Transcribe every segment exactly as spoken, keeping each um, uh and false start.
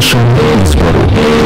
vašem izboru.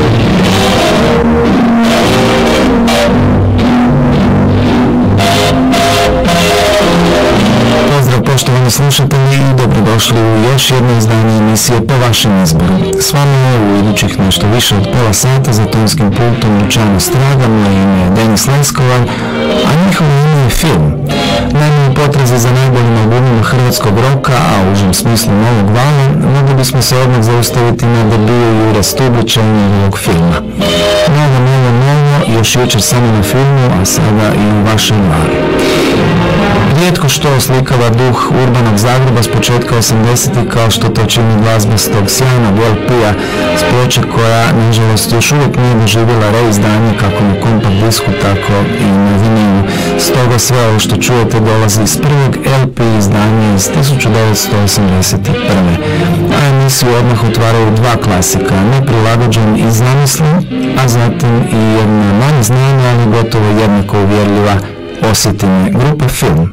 Pozdrav poštovani slušatelji i dobrodošli u još jedno izdanje emisije Po vašem izboru. S vama je u idućih nešto više od pola sata za tonskim pultom Luciano Straga, moje ime je Denis Leskovar, a njihovo ime je film. Naime, u potrazi za najboljim albumima hrvatskog roka, a u užem smislu novog vala, mogli bismo se odmah zaustaviti na debiju Jure Stublića i njegovog filma. Novo, novo, novo, još jučer samo na filmu, a sada i u vašem valu. Rijetko što oslikava duh urbanog Zagreba s početka osamdesetih kao što to čini glazba s tog sjajnog el pe-a s ploče koja, nažalost, još uvijek nije doživjela reizdanje kako na kompakt disku, tako i na vinilu. Stoga sve ovo što čujete dolazi iz prvog el pe izdanja iz tisuću devetsto osamdeset prve. A emisiju odmah otvaraju dva klasika, Neprilagođen i Zamisli, a zatim i jedna manje znanja, ali gotovo jednako uvjerljiva Osjeti me, grupa Film.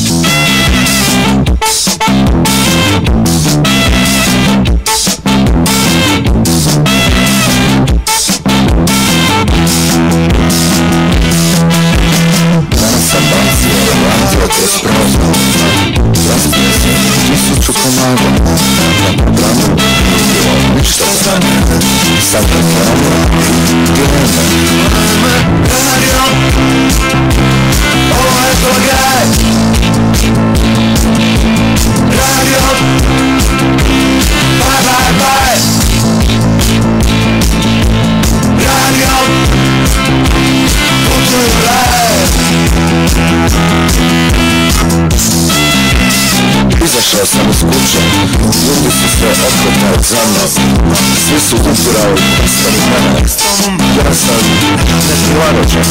Danas sam bacio, vratio kroz prozor, rastio se tisuću komada, na programu bilo ništa za mene, sad reklama, gleda. Radio, ovo je to graj. Radio, bye bye bye. Radio, putuju live. Izašao sam iz kuće, ljudi su sve okretali za mnom, svi su uturali prstani mene, ja sam neprilagođen.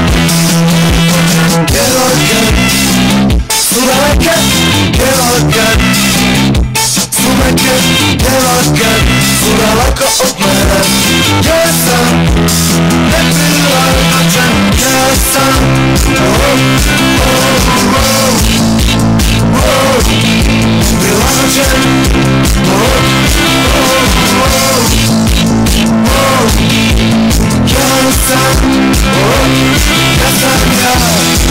Djevojke su daleke, djevojke su meke, djevojke su daleko od mene. Ja sam neprilagođen, ja sam oh, oh, oh, oh, neprilagođen, oh, oh, oh, oh, ja sam, oh, ja sam ja.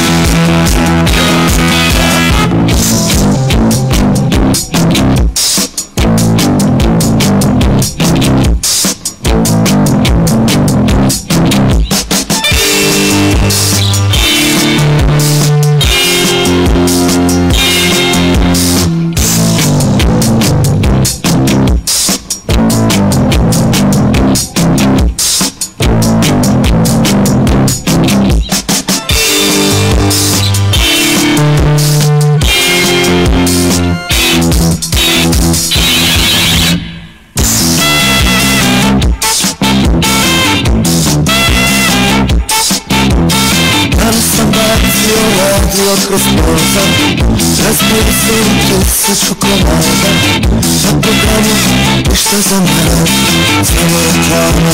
Kroz prozor, razbio sam tisuću komada, na programu ništa za mene, samo reklama.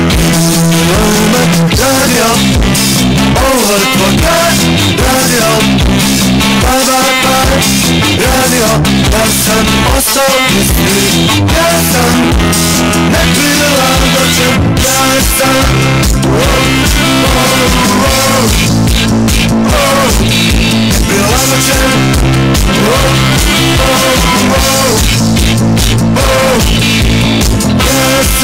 Radio, ovo je tvoj kraj. Radio, bye bye bye. Radio, ja sam ostao isti, ja sam neprilagođen, ja sam oh, oh, oh, oh, neprilagođen, oh, oh, oh, oh, ja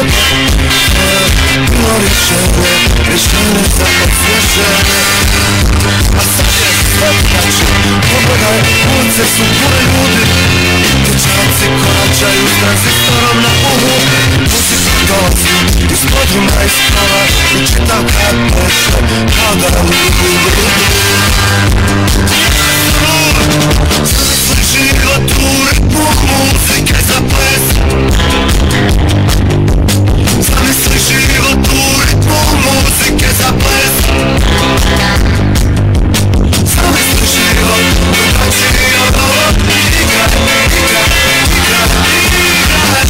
Bilo rješenje, rješenje za osvježenje. A sad je sve drugačije, pogledaj, ulice su pune ljudi. Dječaci koračaju s tranzistorom na uhu. Muzika dolazi iz podruma iz kola i čitam kad pleše, kao da ludu. Zamisli život u ritmu muzike za ples. Zamisli život u ritmu muzike za ples. Zamisli život drugačiji od ovog. Igraj, igraj, igraj, igraj.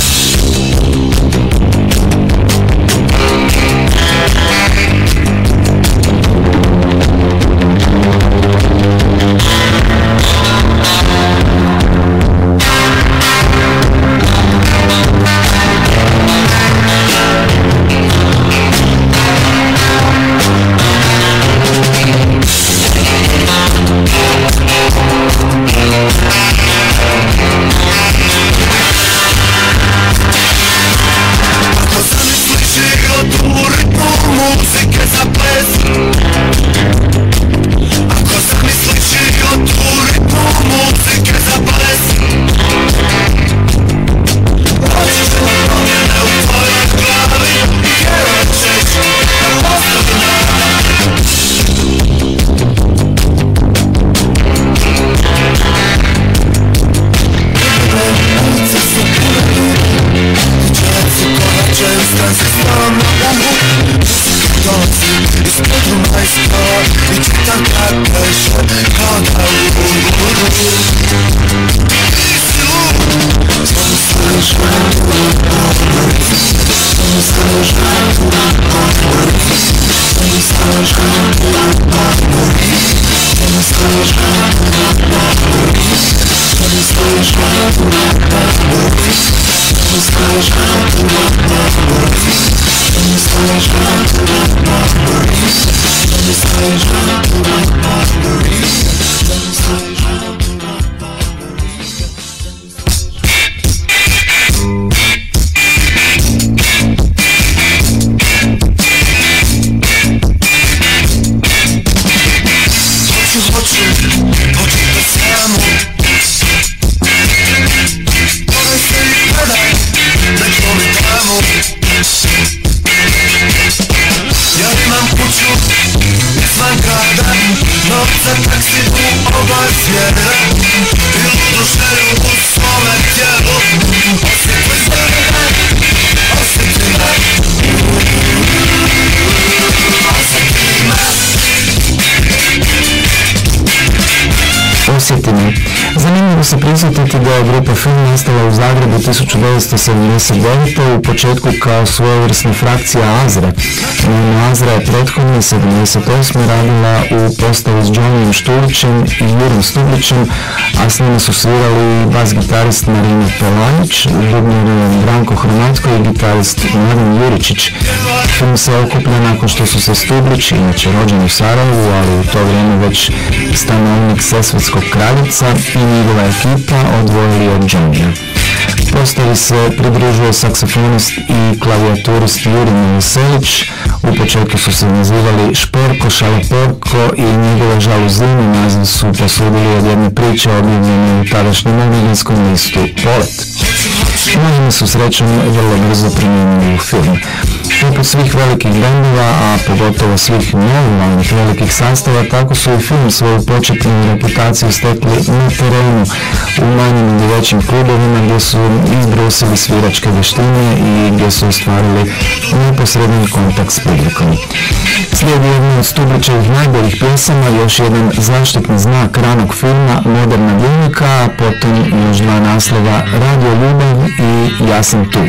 Zanimljivo se prisjetiti da je grupa Film nastala u Zagrebu tisuću devetsto sedamdeset devete. u početku kao svojevrsna frakcija Azre. Naime, Azra je prethodno sedamdeset osme radila u postavi s Johnnyjem Štulićem i Jurom Stublićem, a s njima su svirali bas gitarist Marina Pelanić, bubnjar Branko Hromatko i gitarist Mladen Juričić. Film se okuplja nakon što su se Stublić, inače rođen u Sarajevu, ali u to vrijeme već stanovnik Sesvetskog Kraljica, i njegova ekipa odvojili od Johnnyja. Postavi se pridružuje saksofonist i klavijaturist Juri Miliselić. U početku su se nazivali Šporko, Šalaporko i njegove žaluzine. Naziv su posudili od jedne priče objavljene u tadašnjem novinskom listu Polet. Naime su srećom vrlo brzo primijenili u film. Poput svih velikih bendova, a pogotovo svih novovalnih velikih sastava, tako su i film svoju početnu reputaciju stekli na terenu, u manjim ili većim klubovima gdje su izbrusili sviračke vještine i gdje su ostvarili neposredni kontakt s publikom. Slijedi jedna od Stublićevih najboljih pjesama, još jedan zaštitni znak ranog filma Moderna dnevnika, a potom još dva naslova Radio Ljubav i Ja sam tu.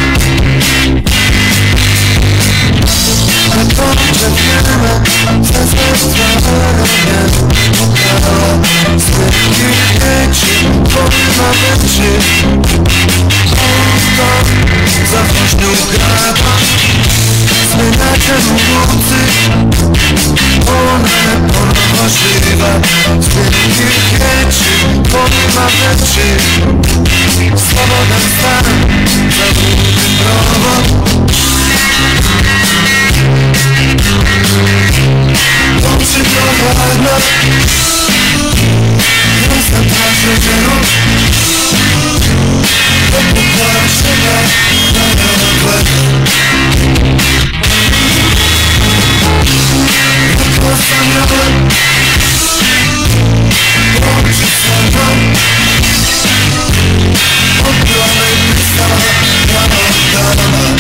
Proszę wiemy, możliwe. Wielki chęci, pomimo rzeczy, swobodem stan, zawódy prawo. Dobrze prowadno, jasna twarze dzieło, popukała szyba na nogę. Postanowiłem łączyć sobą obrony pistola na oddana.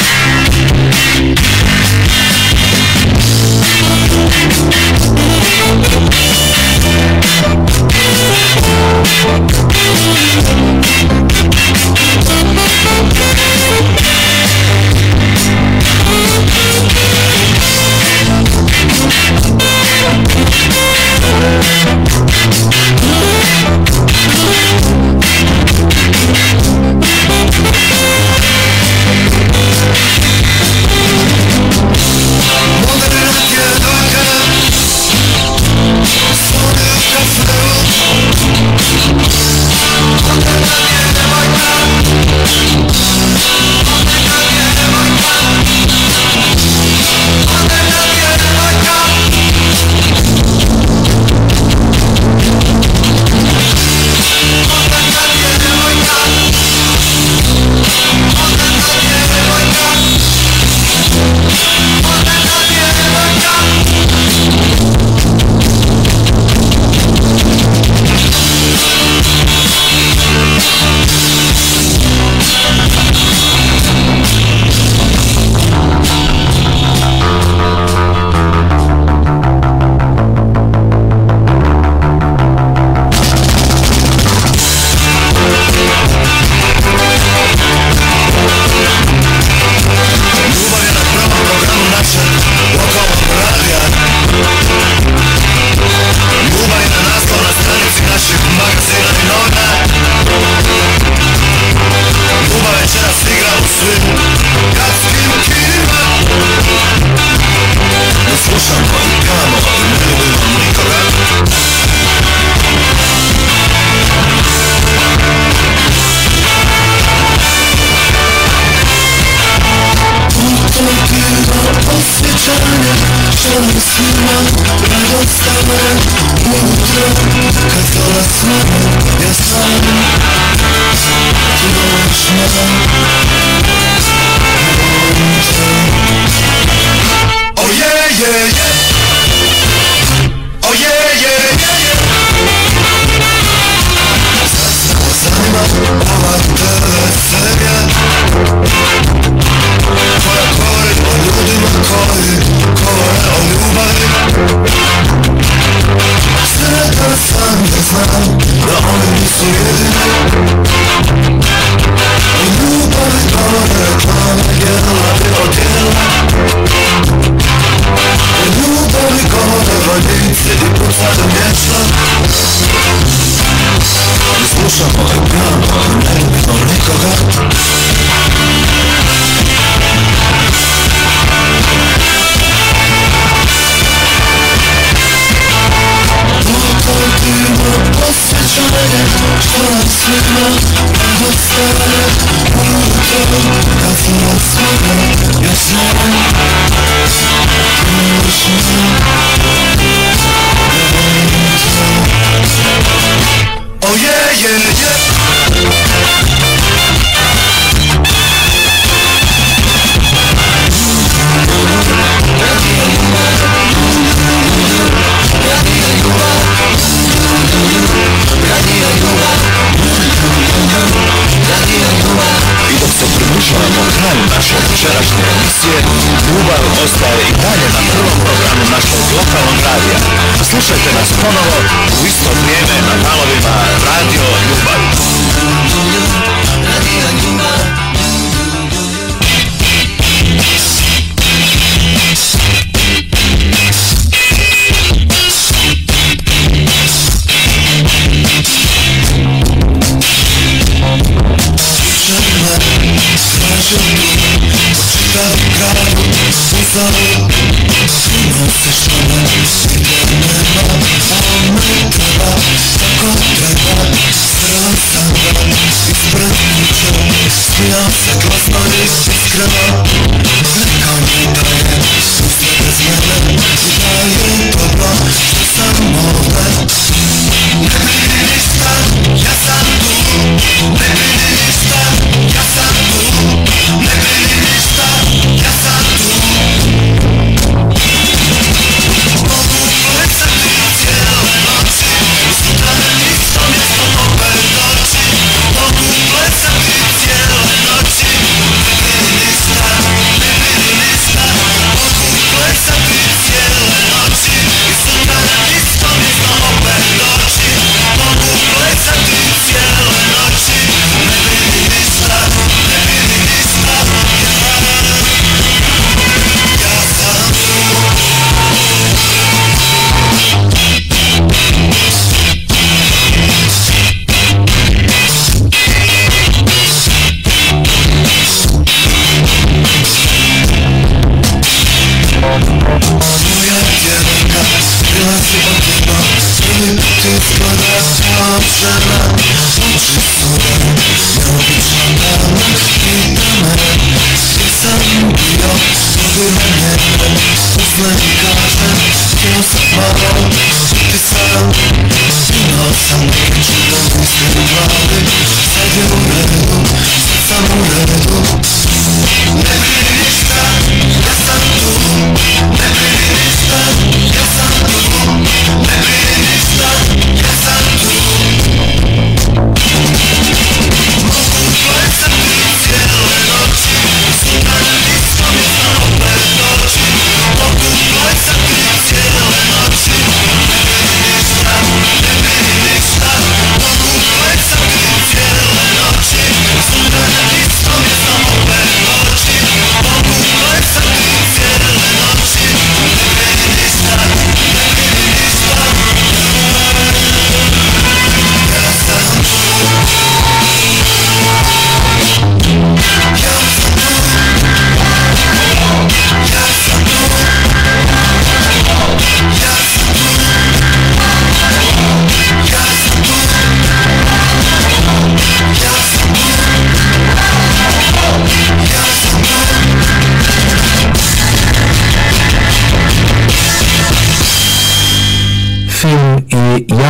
Oh yeah, yeah, yeah. pozostaje i dalje na prvom programu našeg lokalnog radija. Slušajte nas ponovo u isto vrijeme na valovima Radio Ljubav. Nosisz one,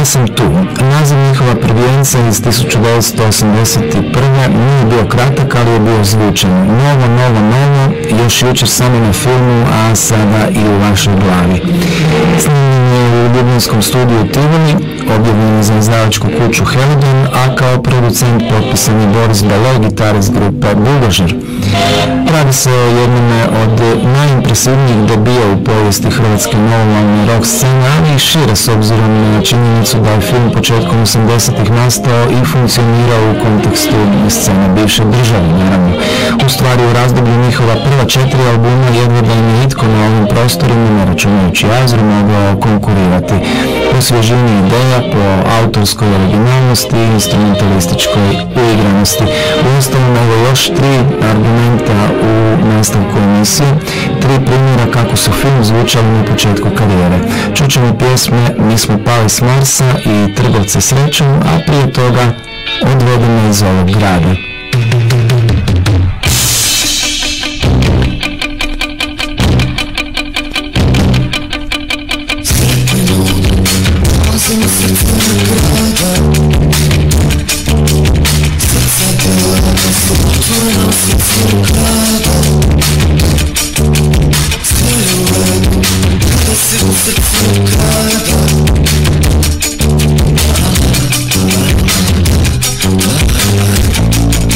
Ja sam tu. Naziv njihova prvenca iz tisuću devetsto osamdeset prve nije bio kratak, ali je bio zvučan. Novo, novo, novo, još jučer samo na filmu, a sada i u vašoj glavi. Snimljen je u ljubljanskom studiju Tivoli, objavljen je za izdavačku kuću Helidon, a kao producent potpisan je Boris Balo, gitarist grupe Buldožer. Radi se o jednome od najimpresivnijih debija u povijesti hrvatske novovalne rock scene, ali i šire s obzirom na činjenicu da je film početkom osamdesetih nastao i funkcionirao u kontekstu scene bivše države, naravno. U stvari, u razdoblju njihova prva četiri albuma jedva da im je itko na ovim prostorima, ne računajući Azru, mogao konkurirati po svježini ideja, po autorskoj originalnosti i instrumentalističkoj uigranosti. Uostalom, evo još tri argumenta u nastavku emisije, tri primjera kako su film zvučali na početku karijere. Čućemo pjesme Mi smo pali s Marsa i Trgovce srećom, a prije toga Odvede me iz ovog grada. We'll be right back.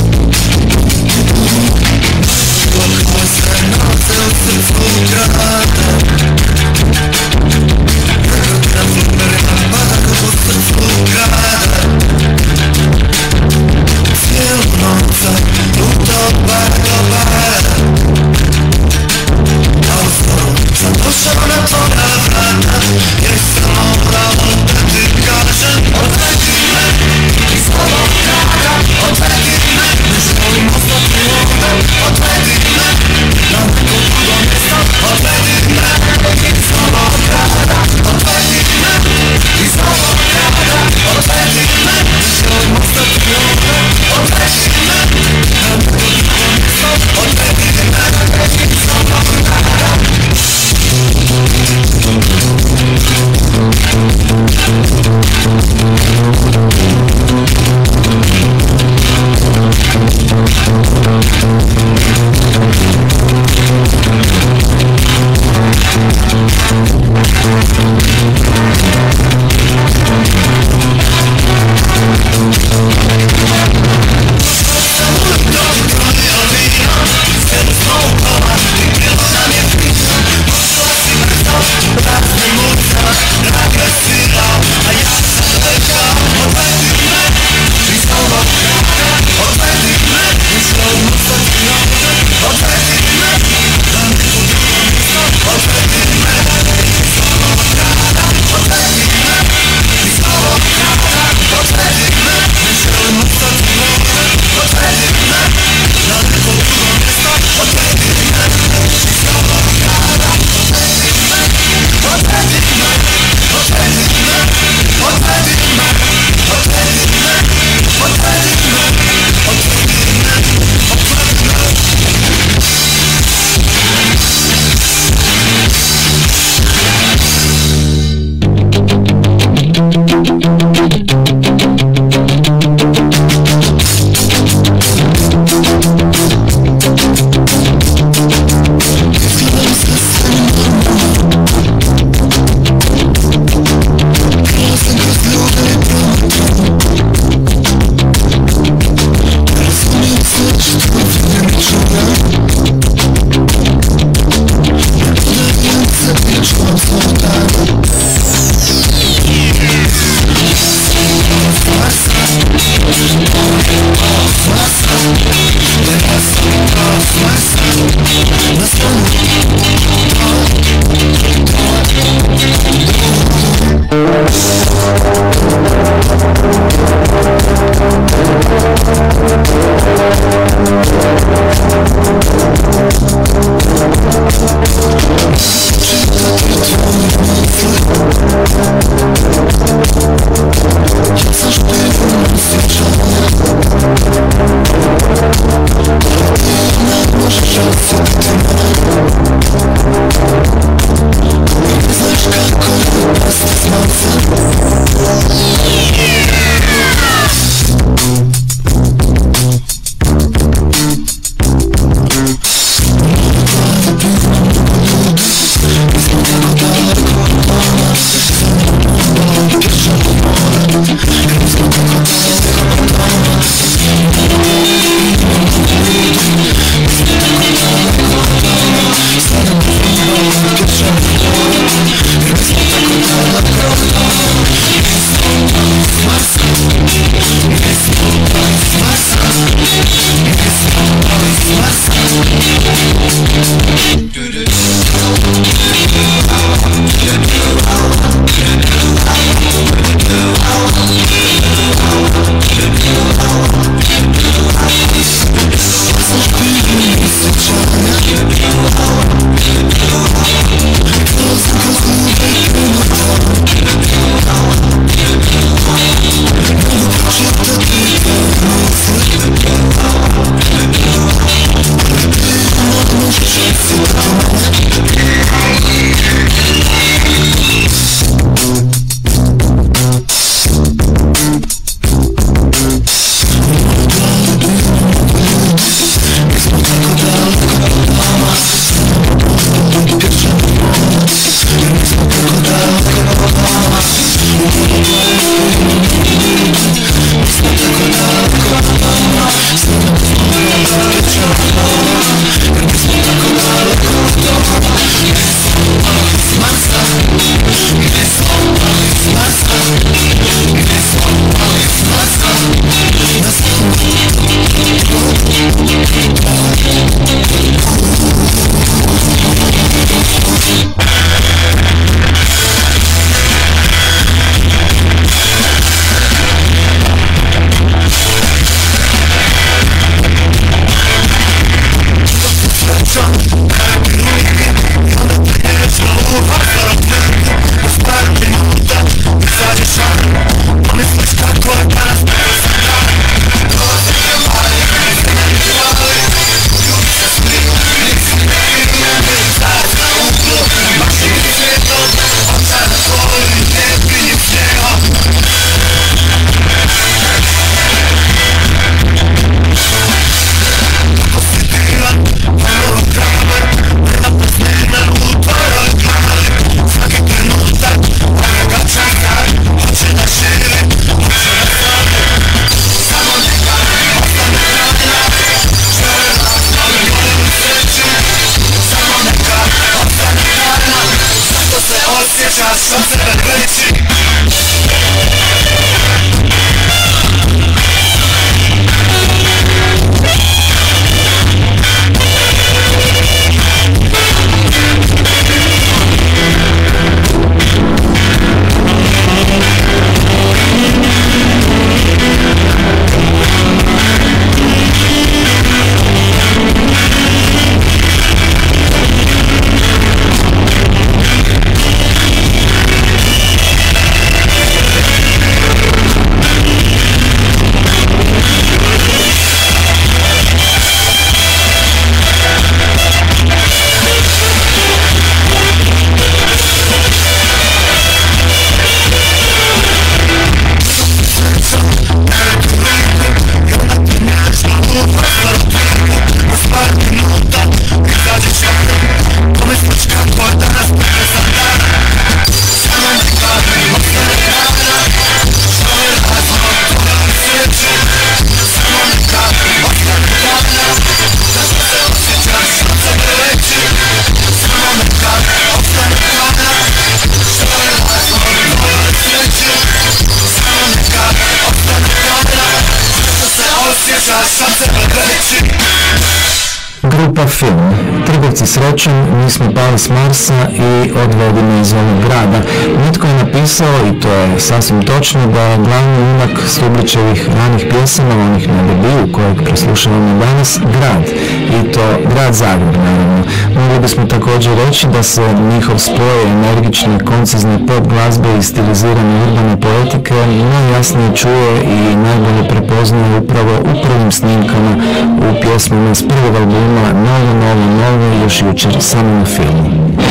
Grupa Film. Trgovci srećom, mi smo pali s Marsa i odvedeni iz ovog grada. Netko je napisao, i to je sasvim točno, da je glavni junak Stublićevih ranih pjesama, onih na debiju kojeg preslušavamo danas, grad. I to grad Zagreb, naravno. Mogli bismo također reći da se njihov spoj energične, koncizne pop glazbe i stilizirane urbane poetike najjasnije čuje i najbolje prepoznaje upravo u prvim snimkama u pjesmama s prvog albuma Novo, novo, novo, još jučer samo na filmu.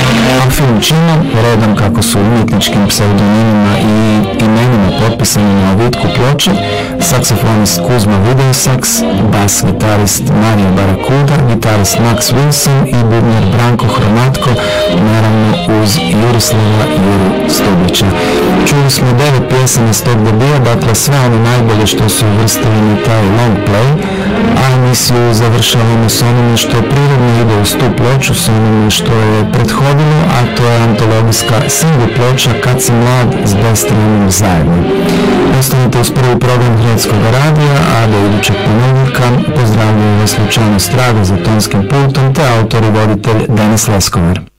A film čine, redom kako su umjetničkim pseudonimima i imenima potpisani na ovitku ploče, saksofonist Kuzma Videosaks, bas gitarist Mario Barakuda, gitarist Max Wilson i bubnjar Branko Hromatko, naravno uz Jurislava Juru Stubića. Čuli smo devet pjesama s tog debija, dakle sve ono najbolje što su uvrstili na taj long play, a emisiju završavamo s onime što prirodno ide uz tu ploču, s onime što je prethodilo, a to je antologijska single ploča Kad si mlad s Bestranom zajedno. Ostanite uz prvi program Hrvatskog radija, a do idućeg ponedjeljka pozdravljaju vas Luciano Straga za tonskim pultom te autor i voditelj Denis Leskovar.